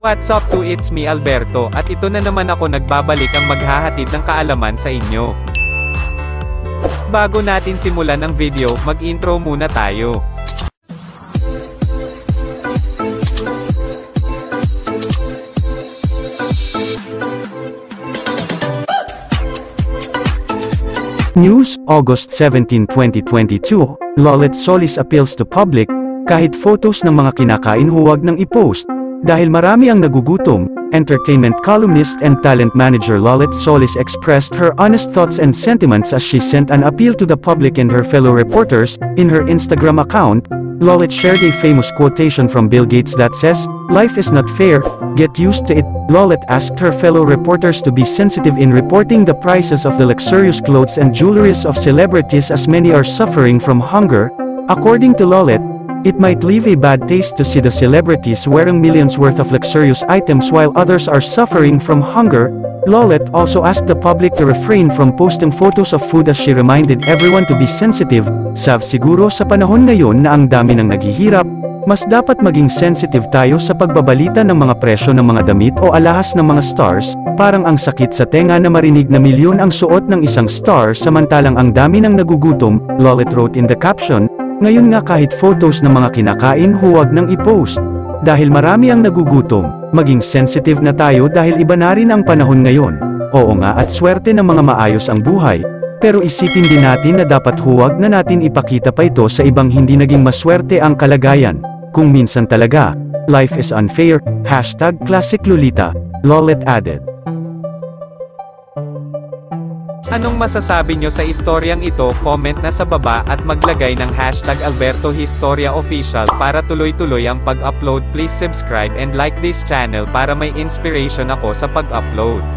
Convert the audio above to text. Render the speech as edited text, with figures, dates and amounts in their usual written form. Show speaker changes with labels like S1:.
S1: What's up to, it's me Alberto, at ito na naman ako nagbabalik ang maghahatid ng kaalaman sa inyo. Bago natin simulan ang video, mag-intro muna tayo.
S2: News, August 17, 2022, Lolet Solis appeals to public, kahit photos ng mga kinakain huwag nang i-post, dahil marami ang nagugutom. Entertainment columnist and talent manager Lolet Solis expressed her honest thoughts and sentiments as she sent an appeal to the public and her fellow reporters. In her Instagram account, Lolet shared a famous quotation from Bill Gates that says, "Life is not fair, get used to it." Lolet asked her fellow reporters to be sensitive in reporting the prices of the luxurious clothes and jewelries of celebrities as many are suffering from hunger. According to Lolet, it might leave a bad taste to see the celebrities wearing millions worth of luxurious items while others are suffering from hunger. Lolet also asked the public to refrain from posting photos of food as she reminded everyone to be sensitive. Siguro sa panahon ngayon na ang dami ng naghihirap, mas dapat maging sensitive tayo sa pagbabalita ng mga presyo ng mga damit o alahas ng mga stars. Parang ang sakit sa tenga na marinig na milyon ang suot ng isang star samantalang ang dami ng nagugutom, Lolet wrote in the caption. Ngayon nga kahit photos ng mga kinakain huwag nang i-post. Dahil marami ang nagugutom, maging sensitive na tayo dahil iba na rin ang panahon ngayon. Oo nga, at swerte ng mga maayos ang buhay. Pero isipin din natin na dapat huwag na natin ipakita pa ito sa ibang hindi naging maswerte ang kalagayan. Kung minsan talaga, life is unfair, #ClassicLolita, Lolet added.
S1: Anong masasabi nyo sa istoryang ito? Comment na sa baba at maglagay ng #AlbertoHistoriaOfficial para tuloy-tuloy ang pag-upload. Please subscribe and like this channel para may inspiration ako sa pag-upload.